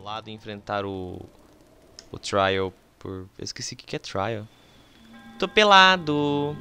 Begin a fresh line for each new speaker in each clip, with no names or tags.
lado e enfrentar o Trial por... Eu esqueci o que é Trial. Tô pelado.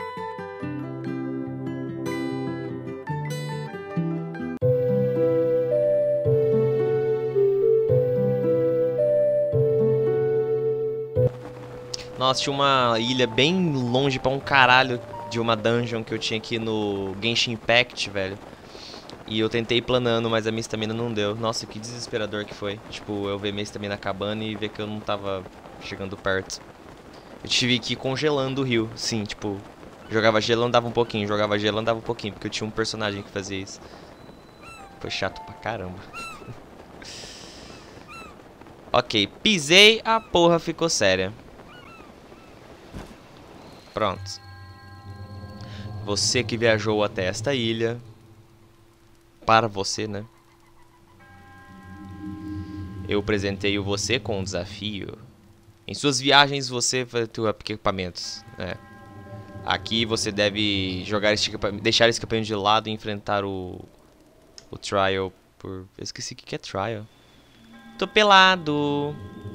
Nossa, tinha uma ilha bem longe pra um caralho de uma dungeon que eu tinha aqui no Genshin Impact, velho. E eu tentei ir planando, mas a minha estamina não deu. Nossa, que desesperador que foi. Tipo, eu ver minha estamina acabando e ver que eu não tava chegando perto. Eu tive que ir congelando o rio, sim, tipo... Jogava gelo, andava um pouquinho, jogava gelo, andava um pouquinho, porque eu tinha um personagem que fazia isso. Foi chato pra caramba. Ok, pisei, a porra ficou séria. Pronto. Você que viajou até esta ilha. Para você, né? Eu presenteio você com um desafio. Em suas viagens você vai ter equipamentos, né? Aqui você deve jogar deixar esse equipamento de lado e enfrentar o Trial por... Eu esqueci o que é Trial. Tô pelado.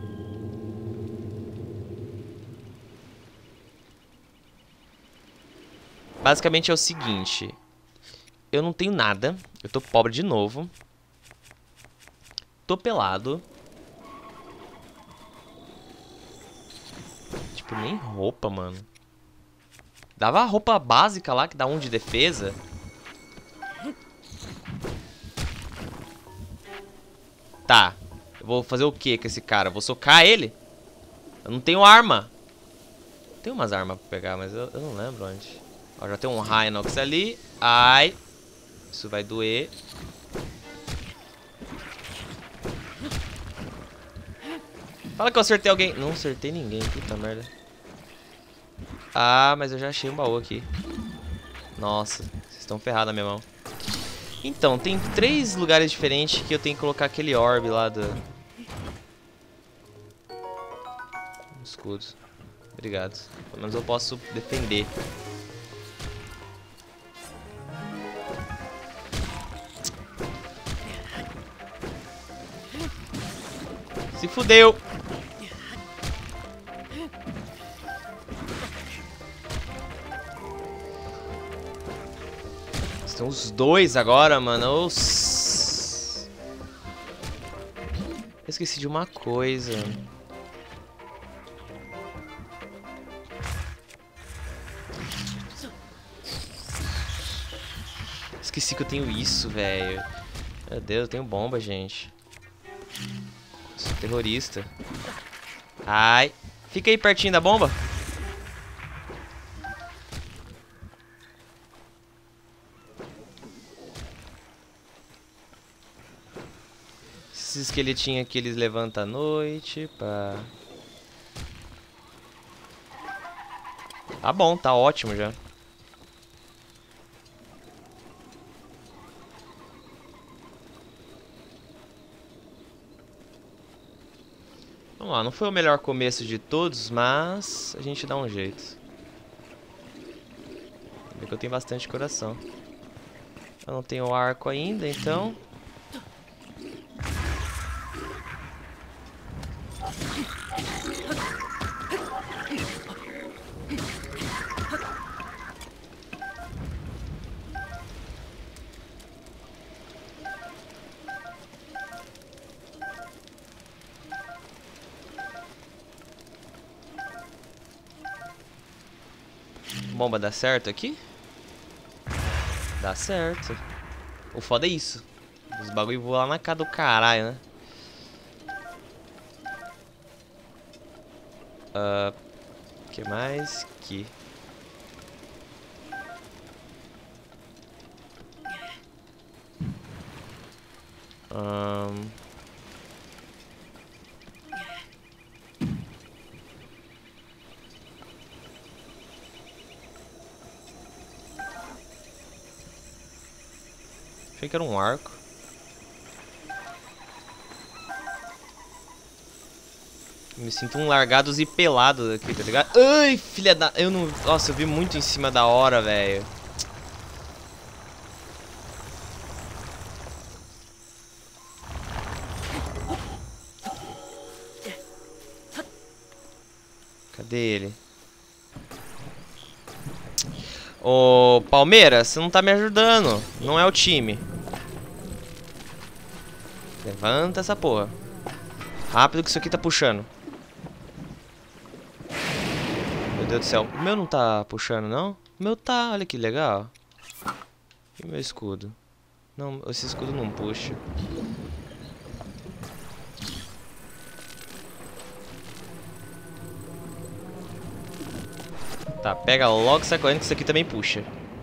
Basicamente é o seguinte. Eu não tenho nada. Eu tô pobre de novo. Tô pelado. Tipo, nem roupa, mano. Dava a roupa básica lá, que dá 1 de defesa. Tá. Eu vou fazer o que com esse cara? Vou socar ele? Eu não tenho arma. Tem umas armas pra pegar, mas eu não lembro onde. Ó, já tem um Rhinox ali. Ai. Isso vai doer. Fala que eu acertei alguém. Não acertei ninguém, puta merda. Ah, mas eu já achei um baú aqui. Nossa, vocês estão ferrados na minha mão. Então, tem 3 lugares diferentes que eu tenho que colocar aquele orb lá do... Escudos. Obrigado. Pelo menos eu posso defender. Se fudeu! Estão os 2 agora, mano. Eu esqueci de uma coisa. Esqueci que eu tenho isso, velho. Meu Deus, eu tenho bomba, gente. Sou terrorista. Ai. Fica aí pertinho da bomba. Esses esqueletinhos aqui, eles levantam à noite, pá. Tá bom, tá ótimo já. Vamos lá, não foi o melhor começo de todos, mas a gente dá um jeito. Vê que eu tenho bastante coração. Eu não tenho arco ainda, então... Bomba dá certo aqui? Dá certo. O foda é isso. Os bagulho voam lá na cara do caralho, né? O que mais? Aqui. Achei que era um arco. Me sinto um largados e pelados aqui, tá ligado? Ai, filha da... Eu não... Nossa, eu vi muito em cima da hora, velho. Cadê ele? Ô, Palmeiras, você não tá me ajudando. Não é o time. Levanta essa porra. Rápido que isso aqui tá puxando. Meu Deus do céu. O meu não tá puxando, não? O meu tá, olha que legal. E o meu escudo? Não, esse escudo não puxa. Tá, pega logo e sai correndo que isso aqui também puxa.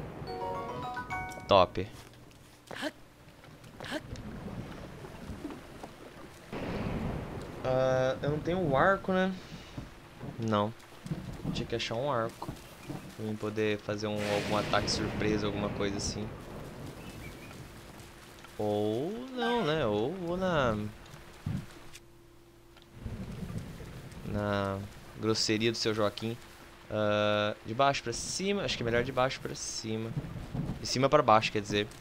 Top. Eu não tenho um arco, né? Não. Tinha que achar um arco. Pra mim poder fazer algum ataque surpresa, alguma coisa assim. Ou não, né? Ou vou na grosseria do seu Joaquim. De baixo pra cima. Acho que é melhor de baixo pra cima. De cima pra baixo, quer dizer.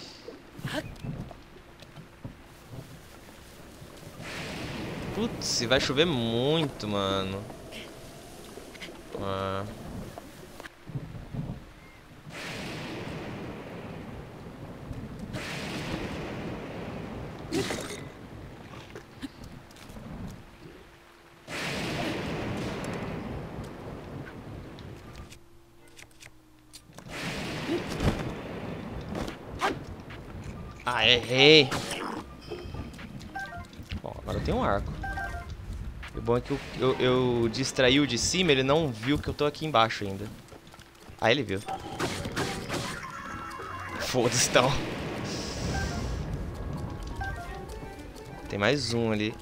Putz, vai chover muito, mano. Ah, errei. Bom, agora eu tenho um arco. O bom é que eu distraí o de cima, ele não viu que eu tô aqui embaixo ainda. Ah, ele viu. Foda-se, então. Tem mais um ali.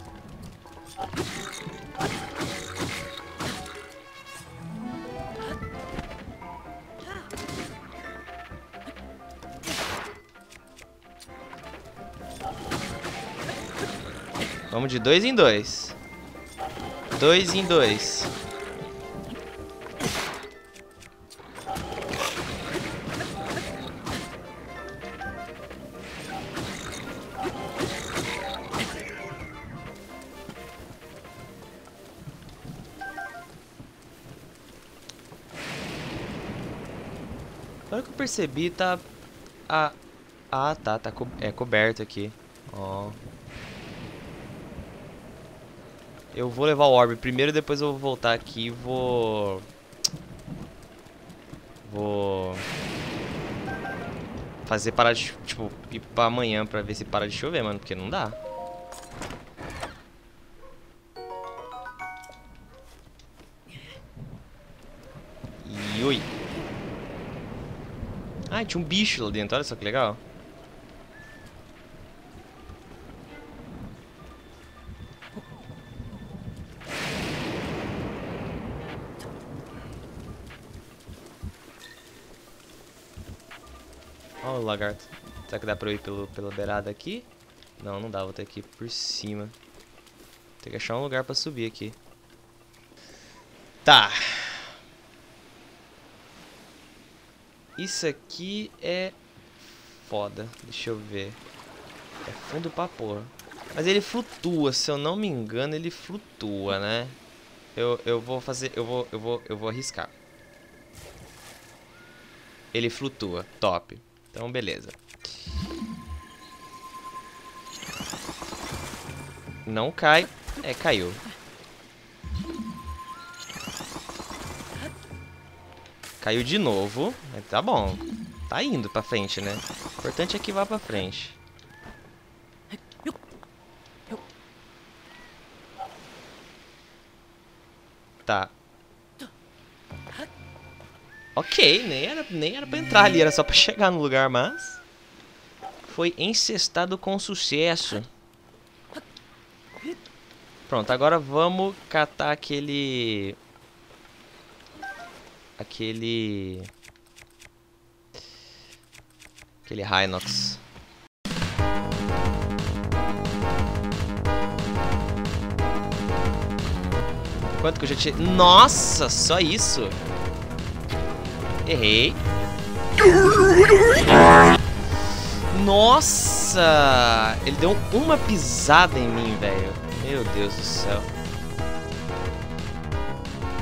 Vamos de 2 em 2. 2 em 2. Agora que eu percebi, tá... tá. É coberto aqui. Ó. Eu vou levar o orbe primeiro, depois eu vou voltar aqui e vou fazer parar de... Tipo, ir pra amanhã pra ver se para de chover, mano. Porque não dá. E oi. Ah, tinha um bicho lá dentro. Olha só que legal. Olha o lagarto. Será que dá pra eu ir pela beirada aqui? Não, não dá. Vou ter que ir por cima. Tem que achar um lugar pra subir aqui. Tá. Isso aqui é foda. Deixa eu ver. É fundo pra porra. Mas ele flutua, se eu não me engano, ele flutua, né? Eu vou fazer... Eu vou arriscar. Ele flutua. Top. Então, beleza. Não cai. É, caiu. Caiu de novo. Tá bom. Tá indo pra frente, né? O importante é que vá pra frente. Tá. Ok, nem era pra entrar ali, era só pra chegar no lugar, mas... Foi encestado com sucesso. Pronto, agora vamos catar aquele... Aquele Hinox. Quanto que eu já tinha... Nossa, só isso? Errei. Nossa! Ele deu uma pisada em mim, velho. Meu Deus do céu.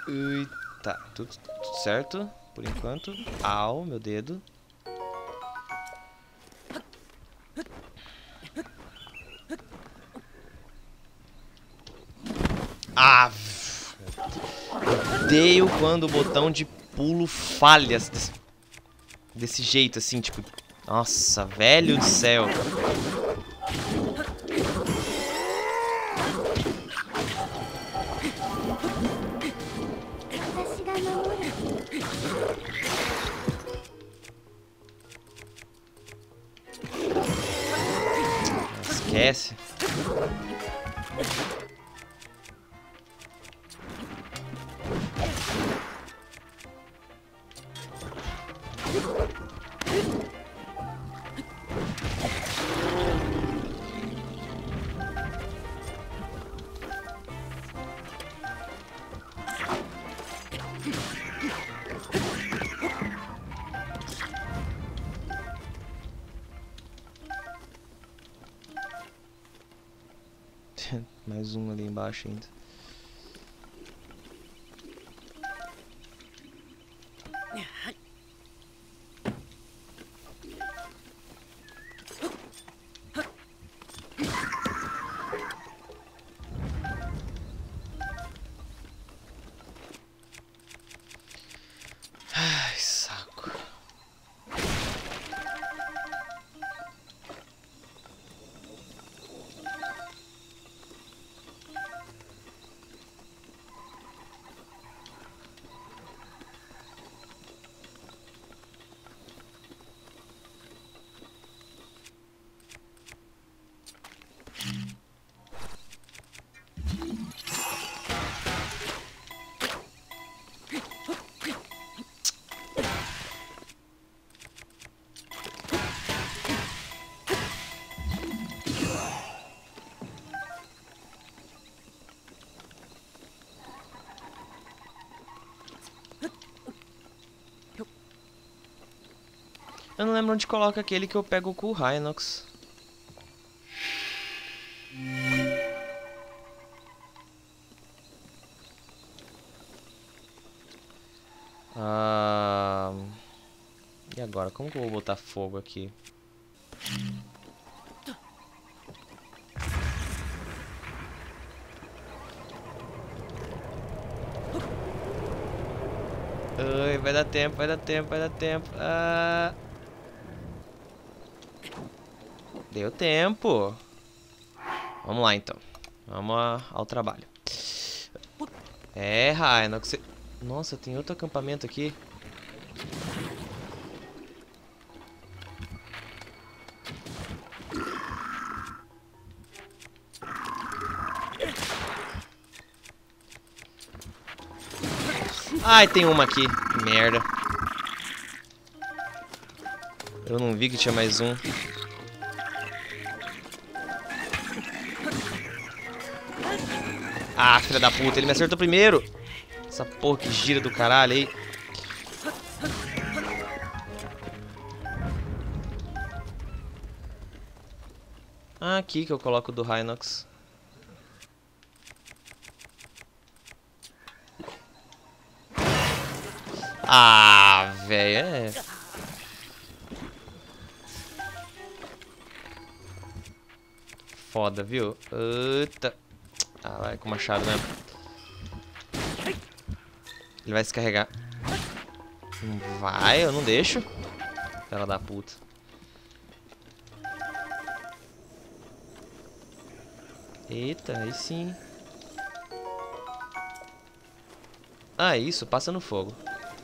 Tá, tudo certo por enquanto. Au, meu dedo. Ah! Odeio quando o botão de pulo falha desse jeito, assim, tipo... Nossa, velho do céu. Esquece. Mais um ali embaixo ainda. Ai, saco. Eu não lembro onde coloca aquele que eu pego com o Rhinox. E agora? Como que eu vou botar fogo aqui? Ai, vai dar tempo, vai dar tempo, vai dar tempo. Deu tempo. Vamos lá, então. Vamos ao trabalho. É, Rhinox. Nossa, tem outro acampamento aqui. Ai, tem uma aqui. Merda. Eu não vi que tinha mais um. Ah, filha da puta, ele me acertou primeiro. Essa porra que gira do caralho aí. Ah, aqui que eu coloco do Rhinox. Ah, velho, é... Foda, viu? Eita. Ah, vai com o machado mesmo. Ele vai se carregar. Não vai, eu não deixo. Filha da puta. Eita, aí sim. Ah, isso, passa no fogo.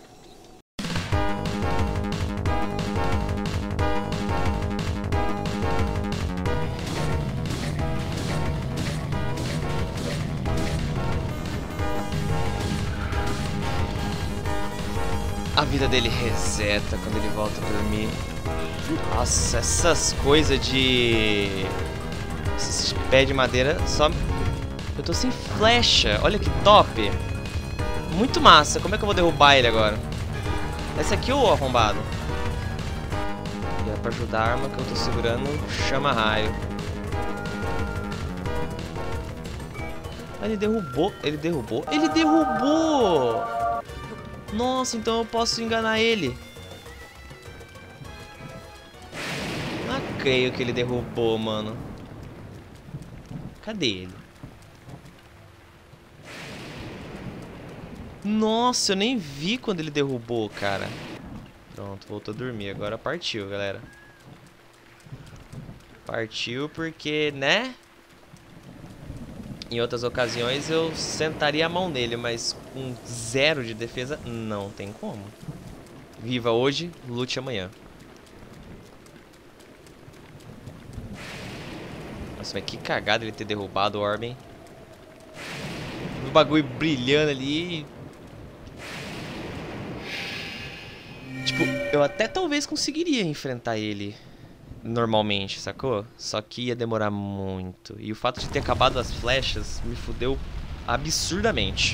A vida dele reseta quando ele volta a dormir. Nossa, essas coisas de... Esses pés de madeira só... Eu tô sem flecha, olha que top. Muito massa, como é que eu vou derrubar ele agora? Esse aqui ou o arrombado? E é pra ajudar a arma que eu tô segurando, chama raio. Ele derrubou. Ele derrubou. Ele derrubou! Nossa, então eu posso enganar ele. Não creio que ele derrubou, mano. Cadê ele? Nossa, eu nem vi quando ele derrubou, cara. Pronto, voltou a dormir. Agora partiu, galera. Partiu porque, né? Em outras ocasiões eu sentaria a mão nele, mas com 0 de defesa, não tem como. Viva hoje, lute amanhã. Nossa, mas que cagada ele ter derrubado o orb, hein? O bagulho brilhando ali. Tipo, eu até talvez conseguiria enfrentar ele normalmente, sacou? Só que ia demorar muito. E o fato de ter acabado as flechas me fudeu absurdamente.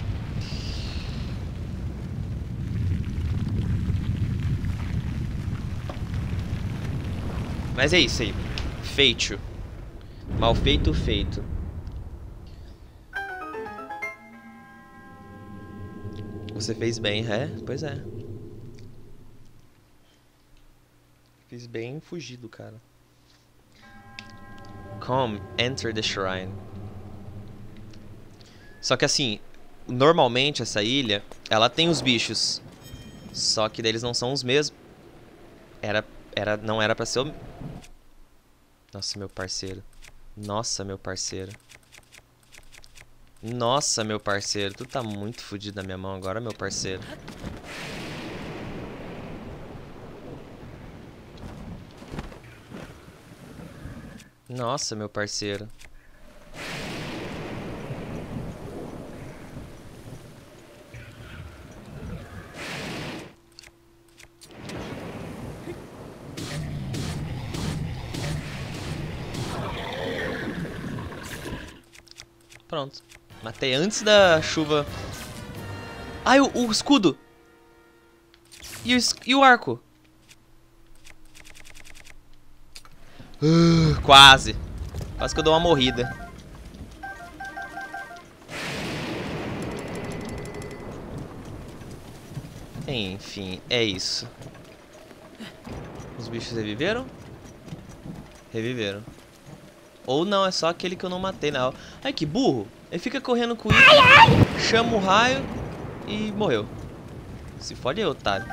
Mas é isso aí. Feito. Mal feito, feito. Você fez bem, é? Pois é. Fiz bem fugido, cara. Come, enter the shrine. Só que assim, normalmente essa ilha, ela tem os bichos. Só que eles não são os mesmos. Não era pra ser o... Nossa, meu parceiro. Nossa, meu parceiro. Nossa, meu parceiro. Tu tá muito fudido na minha mão agora, meu parceiro. Nossa, meu parceiro. Pronto. Matei antes da chuva. Ai, o escudo! E o arco? Quase. Quase que eu dou uma morrida. Enfim, é isso. Os bichos reviveram? Reviveram. Ou não, é só aquele que eu não matei, não. Ai, que burro. Ele fica correndo com isso, chama o raio e morreu. Se fode aí, otário.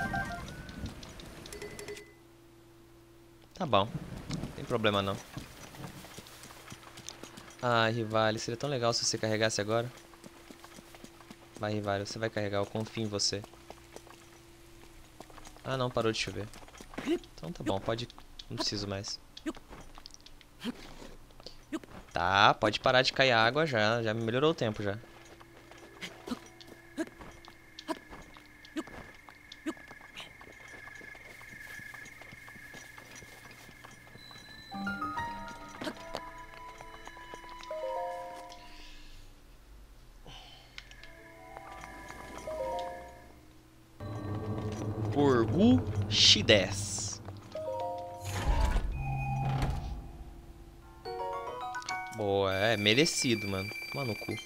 Tá bom. Não tem problema, não. Ai, Rivale, seria tão legal se você carregasse agora. Vai, Rivale, você vai carregar. Eu confio em você. Ah, não, parou de chover. Então tá bom, pode... Não preciso mais. Tá, pode parar de cair água já. Já melhorou o tempo já. Orgu X10. Boa, é merecido, mano. Toma no cu.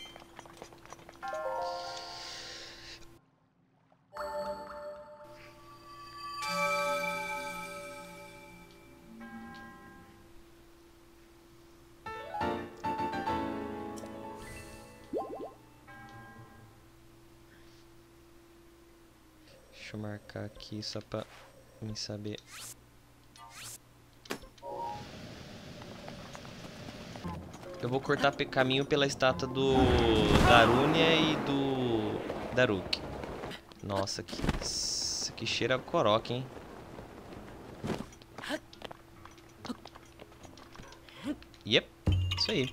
Deixa eu marcar aqui só pra mim saber. Eu vou cortar caminho pela estátua do Darunia e do Daruk. Nossa, isso aqui cheira a coroca, hein? Yep, isso aí.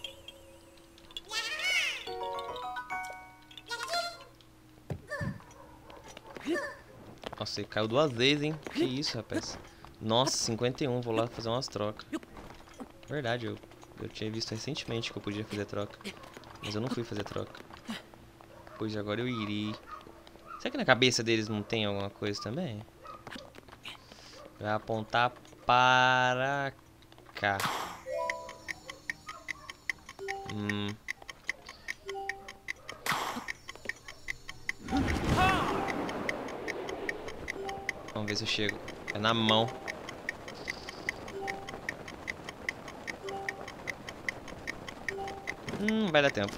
Nossa, ele caiu 2 vezes, hein? Que isso, rapaz. Nossa, 51, vou lá fazer umas trocas. Verdade, eu tinha visto recentemente que eu podia fazer troca. Mas eu não fui fazer troca. Pois agora eu irei. Será que na cabeça deles não tem alguma coisa também? Vai apontar para cá. ver se eu chego. É na mão. Vai dar tempo.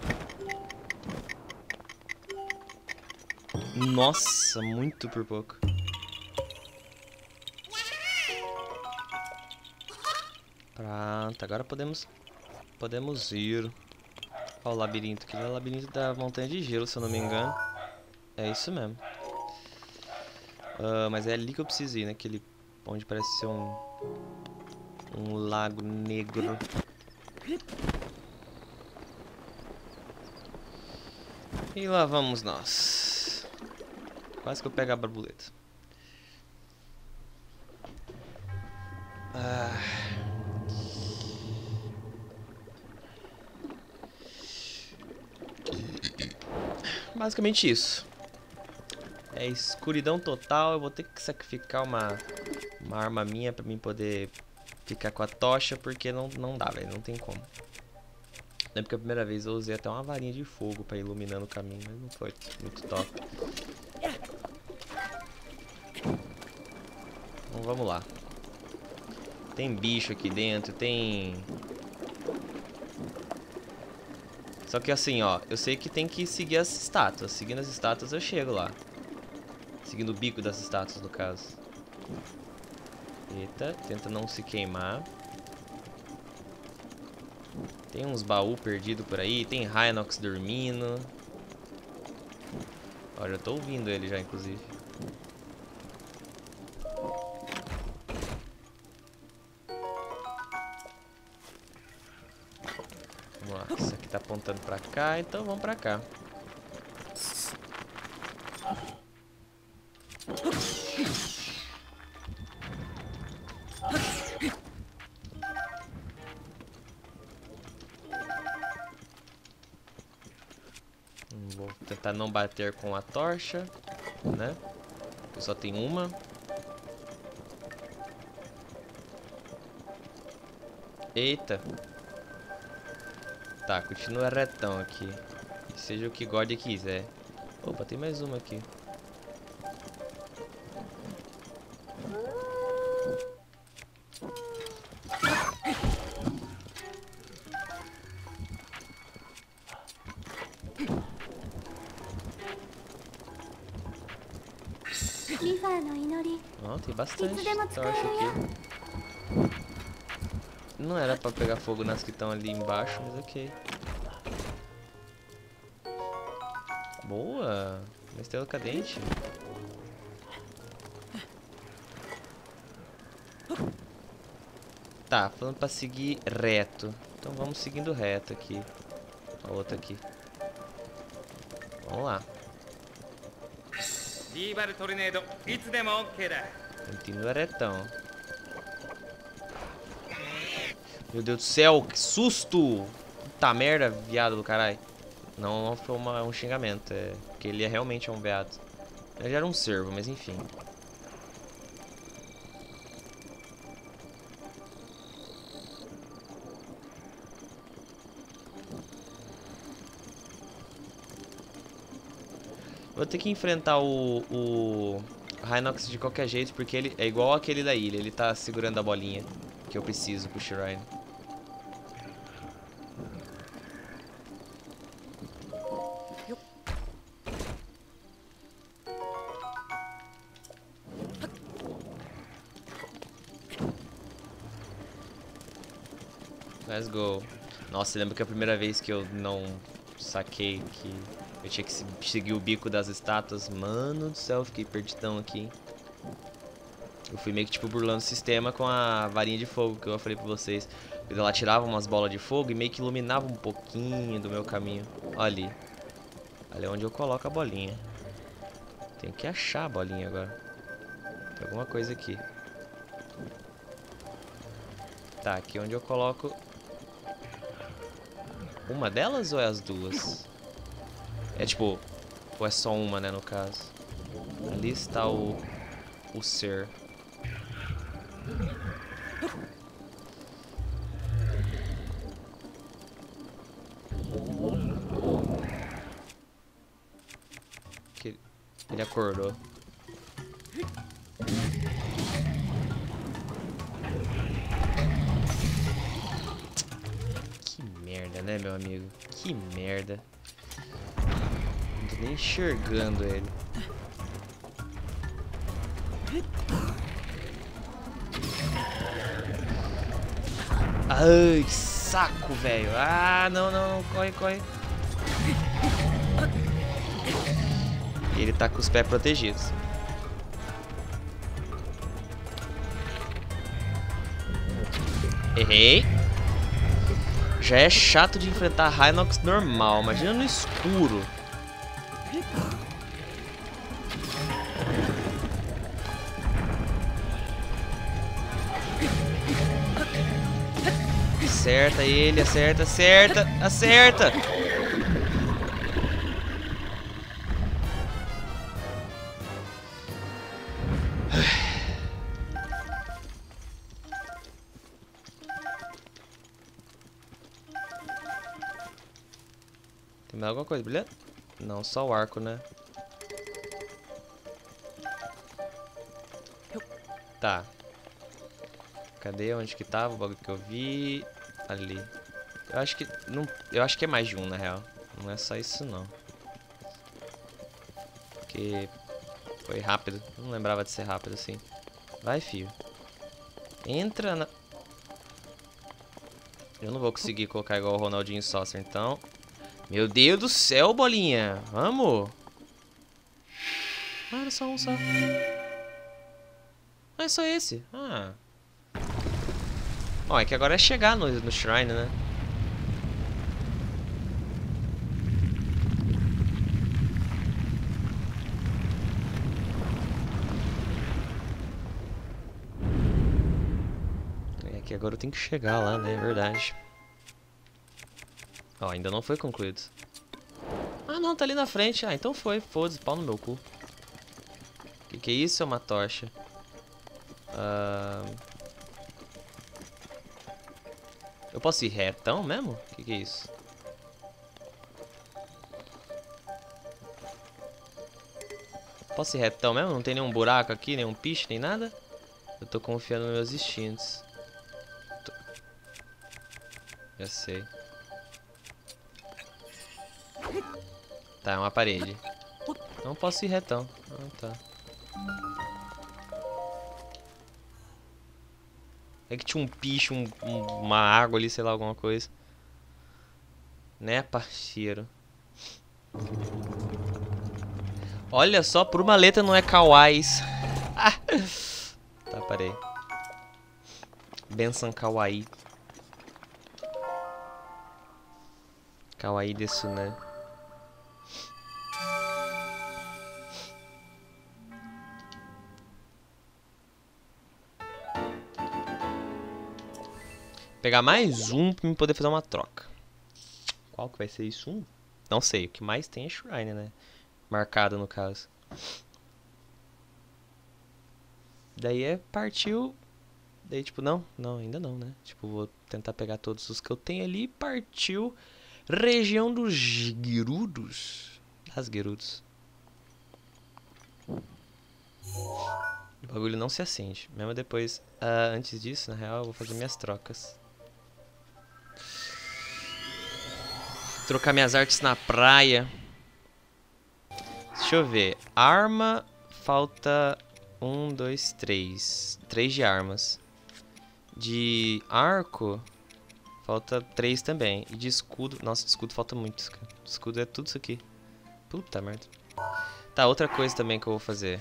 Nossa, muito por pouco. Pronto, agora podemos ir. Olha o labirinto, que é o labirinto da montanha de gelo, se eu não me engano. É isso mesmo. Mas é ali que eu preciso ir, naquele onde parece ser um lago negro. E lá vamos nós. Quase que eu pego a borboleta. Basicamente isso. É escuridão total. Eu vou ter que sacrificar uma arma minha pra mim poder ficar com a tocha, porque não dá, velho. Não tem como. Lembro que a primeira vez eu usei até uma varinha de fogo pra ir iluminando o caminho, mas não foi muito top. Então vamos lá. Tem bicho aqui dentro, tem... Só que assim, ó, eu sei que tem que seguir as estátuas. Seguindo as estátuas eu chego lá. Seguindo o bico das estátuas, no caso. Eita, tenta não se queimar. Tem uns baús perdidos por aí. Tem Rhinox dormindo. Ó, já tô ouvindo ele já, inclusive. Vamos lá, isso aqui tá apontando pra cá, então vamos pra cá. Vou tentar não bater com a tocha, né? Eu só tenho uma. Eita. Tá, continua retão aqui. Seja o que God quiser. Opa, tem mais uma aqui. Ó, tem bastante tocha aqui. Não era pra pegar fogo nas que estão ali embaixo, mas ok. Boa! Uma estrela cadente. Tá, falando pra seguir reto. Então vamos seguindo reto aqui. A outra aqui. Vamos lá. Continua retão. Meu Deus do céu, que susto! Puta merda, viado do caralho. Não foi um xingamento, é porque ele realmente é um veado. Ele já era um cervo, mas enfim. Vou ter que enfrentar o Rhinox de qualquer jeito, porque ele é igual aquele da ilha. Ele tá segurando a bolinha que eu preciso pro Shrine. Let's go. Nossa, lembro que a primeira vez que eu não saquei que eu tinha que seguir o bico das estátuas. Mano do céu, fiquei perdidão aqui. Eu fui meio que tipo burlando o sistema com a varinha de fogo que eu falei pra vocês. Ela tirava umas bolas de fogo e meio que iluminava um pouquinho do meu caminho. Olha ali. Ali é onde eu coloco a bolinha. Tenho que achar a bolinha agora. Tem alguma coisa aqui. Tá, aqui onde eu coloco... Uma delas ou é as duas? É tipo... Ou é só uma, né, no caso? Ali está o ser. Ele acordou. merda, né, meu amigo? Que merda. Não tô nem enxergando ele. Ai, que saco, velho. Ah, não, não, não. Corre, corre. Ele tá com os pés protegidos. Errei. Já é chato de enfrentar Rhinox normal. Imagina no escuro. Acerta ele, acerta, acerta, acerta! Tem mais alguma coisa, beleza? Não, só o arco, né? Tá. Cadê? Onde que tava o bagulho que eu vi? Ali. Eu acho que não, eu acho que é mais de um, na real. Não é só isso não. Porque foi rápido. Não lembrava de ser rápido assim. Vai, filho. Entra na... Eu não vou conseguir colocar igual o Ronaldinho Sosser, então. Meu Deus do céu, bolinha. Vamos. Ah, era só um só. Ah, é só esse. Ah. Ó, é que agora é chegar no Shrine, né? É que agora eu tenho que chegar lá, né? É verdade. Ó, ainda não foi concluído. Ah, não, tá ali na frente. Ah, então foi. Foda-se, pau no meu cu. Que é isso? É uma tocha. Eu posso ir retão mesmo? Que é isso? Posso ir retão mesmo? Não tem nenhum buraco aqui, nenhum piche, nem nada? Eu tô confiando nos meus instintos. Já sei. Tá, é uma parede. Não posso ir retão. Ah, tá. É que tinha um picho, uma água ali, sei lá, alguma coisa. Né, parceiro? Olha só, por uma letra não é kawais. Tá, parei. Benção kawaii. Kawaii desu, né? Pegar mais um pra me poder fazer uma troca. Qual que vai ser isso? Um? Não sei, o que mais tem é Shrine, né? Marcado no caso. Daí é partiu. Daí tipo, não, ainda não, né? Tipo, vou tentar pegar todos os que eu tenho ali e partiu. Região dos Gerudos. Das Gerudos. O bagulho não se acende. Mesmo depois. Antes disso, na real, eu vou fazer minhas trocas. Trocar minhas artes na praia. Deixa eu ver. Arma. Falta 1, 2, 3. 3 de armas. De arco. Falta 3 também. E de escudo. Nossa, de escudo falta muito, cara. De escudo é tudo isso aqui. Puta merda. Tá, outra coisa também que eu vou fazer.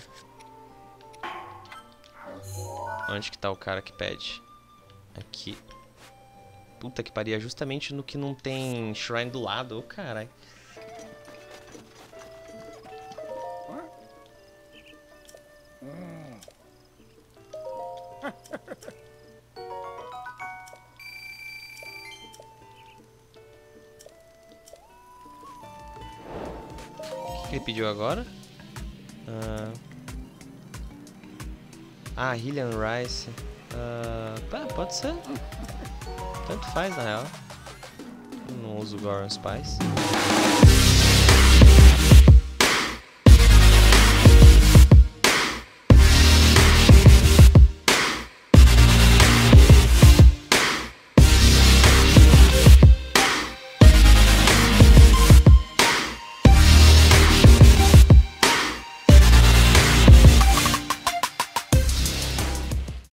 Onde que tá o cara que pede? Aqui. Puta que pariu, justamente no que não tem shrine do lado. Ô, caralho. O que ele pediu agora? Hillian Rice. Pode ser. Tanto faz, na real. Eu não uso Goron Spice.